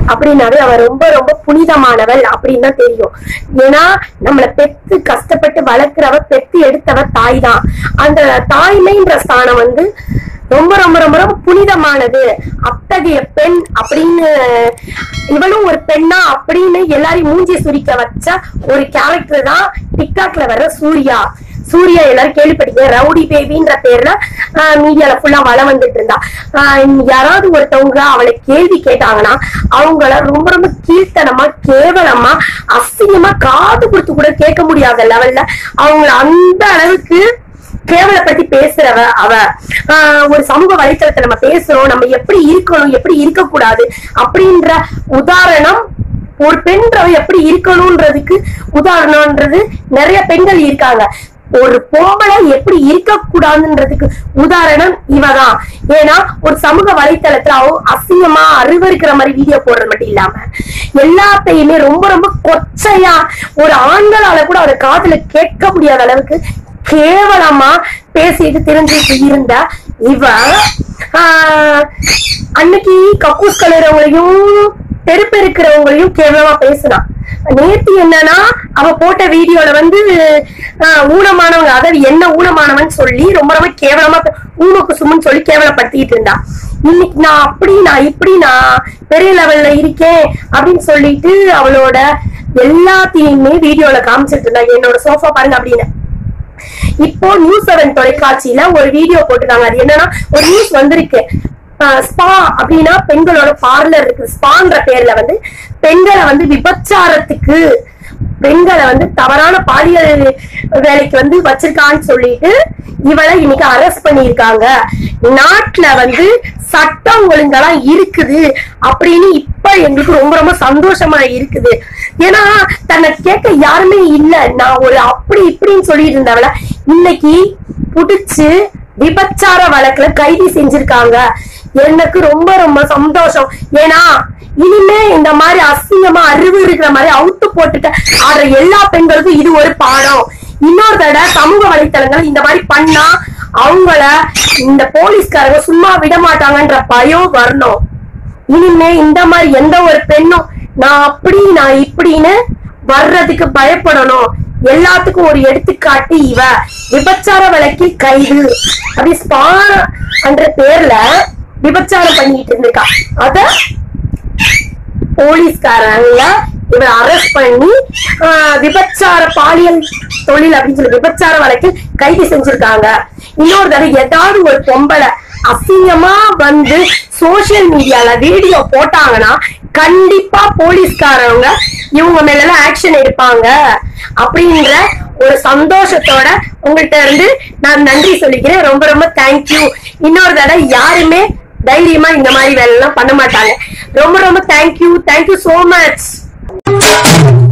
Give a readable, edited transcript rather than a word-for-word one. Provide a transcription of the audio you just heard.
அப்படின்னாவே அவ ரொம்ப ரொம்ப புனிதமானவள் அப்படின்னு தான் தெரியும். ஏன்னா நம்மளை பெத்து கஷ்டப்பட்டு வளர்க்கிறவ, பெத்து எடுத்தவ தாய் தான். அந்த தாய்மைன்ற ஸ்தானம் வந்து ரொம்ப ரொம்ப ரொம்ப ரொம்ப புனிதமானது. அத்தகைய பெண் அப்படின்னு இவளும் ஒரு பெண்ணா அப்படின்னு எல்லாரையும் மூஞ்சி சுரிக்க வச்ச ஒரு கேரக்டர் தான் டிக்டாக்ல வர்ற சூர்யா. சூர்யா எல்லாரும் கேள்விப்பட்டீங்க, ரவுடி பேபின்ற பேர்ல மீடியால ஃபுல்லா வளம் வந்துட்டு இருந்தா. யாராவது ஒருத்தவங்க அவளை கேள்வி கேட்டாங்கன்னா அவங்கள ரொம்ப ரொம்ப கீழ்த்தனமா, கேவலமா, அசிங்கமா, காது கொடுத்து கூட கேட்க முடியாத லெவல்ல அவங்கள அந்த அளவுக்கு கேவலப்படுத்தி பேசுறவ அவ. ஒரு சமூக வலைத்தளத்தை நம்ம பேசுறோம், நம்ம எப்படி இருக்கணும், எப்படி இருக்கக்கூடாது அப்படின்ற உதாரணம், ஒரு பெண்றவ எப்படி இருக்கணும்ன்றதுக்கு உதாரணம்ன்றது நிறைய பெண்கள் இருக்காங்க. ஒரு பொம்பளை எப்படி இருக்கக்கூடாதுன்றதுக்கு உதாரணம் இவதான். ஏன்னா ஒரு சமூக வலைத்தளத்துல அசிங்கமா அருவருக்கிற மாதிரி வீடியோ போடுறது மட்டும் இல்லாம எல்லாத்தையுமே ரொம்ப ரொம்ப கொச்சையா ஒரு ஆண்களால கூட அவரை காதுல கேட்க முடியாத அளவுக்கு கேவலமா பேசிட்டு தெரிஞ்சுட்டு இருந்த இவ அன்னைக்கு கக்கூஸ் கலரவங்களையும் தெருப்பெருக்கிறவங்களையும் கேவலமா பேசுனா. நேத்து என்னன்னா அவ போட்ட வீடியோல வந்து ஊனமானவங்க, அதாவது என்ன ஊனமானவன் சொல்லி ரொம்ப ரொம்ப கேவலமா ஊனுக்கு சும்முன்னு சொல்லி கேவலப்படுத்திட்டு இருந்தா. இன்னைக்கு நான் அப்படி, நான் இப்படி, நான் பெரிய லெவல்ல இருக்கேன் அப்படின்னு சொல்லிட்டு அவளோட எல்லாத்தையுமே வீடியோல காமிச்சிட்டு இருந்தா. என்னோட சோஃபா பாருங்க அப்படின்னு. இப்போ நியூஸ்7 தொலைக்காட்சியில ஒரு வீடியோ போட்டுருக்காங்க. அது என்னன்னா ஒரு நியூஸ் வந்திருக்கு. ஸ்பா அப்படின்னா பெண்களோட பார்லர் இருக்கு. ஸ்பான்ற பேர்ல வந்து பெண்களை வந்து விபச்சாரத்துக்கு, பெண்களை வந்து தவறான பாலியல் வேலைக்கு வந்து வச்சிருக்கான்னு சொல்லிட்டு இவளை இன்னைக்கு அரெஸ்ட் பண்ணிருக்காங்க. நாட்டுல வந்து சட்டம் ஒழுங்கெல்லாம் இருக்குது அப்படின்னு இப்ப எங்களுக்கு ரொம்ப ரொம்ப சந்தோஷமா இருக்குது. ஏன்னா தன்னை கேட்க யாருமே இல்ல. நான் ஒரு அப்படி இப்படின்னு சொல்லிட்டு இருந்தவள இன்னைக்கு புடிச்சு விபச்சார வழக்குல கைது செஞ்சிருக்காங்க. எனக்கு ரொம்ப ரொம்ப சந்தோஷம். ஏன்னா இனிமே இந்த மாதிரி அசிங்கமா அறிவு இருக்கிற மாதிரி அவுத்து போட்டுட்டு ஆடுற எல்லா பெண்களுக்கும் இது ஒரு பாடம். இன்னொரு தடவை சமூக வலைத்தளங்கள் இந்த மாதிரி பண்ணா அவங்கள இந்த போலீஸ்காரங்க சும்மா விட மாட்டாங்கன்ற பயம் வரணும். இனிமே இந்த மாதிரி எந்த ஒரு பெண்ணும் நான் அப்படி, நான் இப்படின்னு வர்றதுக்கு பயப்படணும். எல்லாத்துக்கும் ஒரு எடுத்துக்காட்டு இவ. விபச்சார வழக்கில் கைது அப்படி ஸ்பா என்ற பேர்ல விபச்சாரம் பண்ணிட்டு இருந்திருக்கா. அத போலீஸ்காரங்க இவரை அரெஸ்ட் பண்ணி விபச்சார பாலியல் தொழில் அப்படின்னு சொல்லி விபச்சார வழக்கில் கைது செஞ்சிருக்காங்க. இன்னொரு தடவை ஏதாவது ஒரு பொம்பளை அசிங்கமா வந்து சோசியல் மீடியால வீடியோ போட்டாங்கன்னா கண்டிப்பா போலீஸ்காரவங்க இவங்க மேல எல்லாம் ஆக்ஷன் எடுப்பாங்க அப்படின்ற ஒரு சந்தோஷத்தோட உங்கள்கிட்ட இருந்து நான் நன்றி சொல்லிக்கிறேன். ரொம்ப ரொம்ப தேங்க்யூ. இன்னொரு தடவை யாருமே தைரியமா இந்த மாதிரி வேலை எல்லாம் பண்ண மாட்டாங்க. ரொம்ப ரொம்ப தேங்க்யூ. Thank you so much.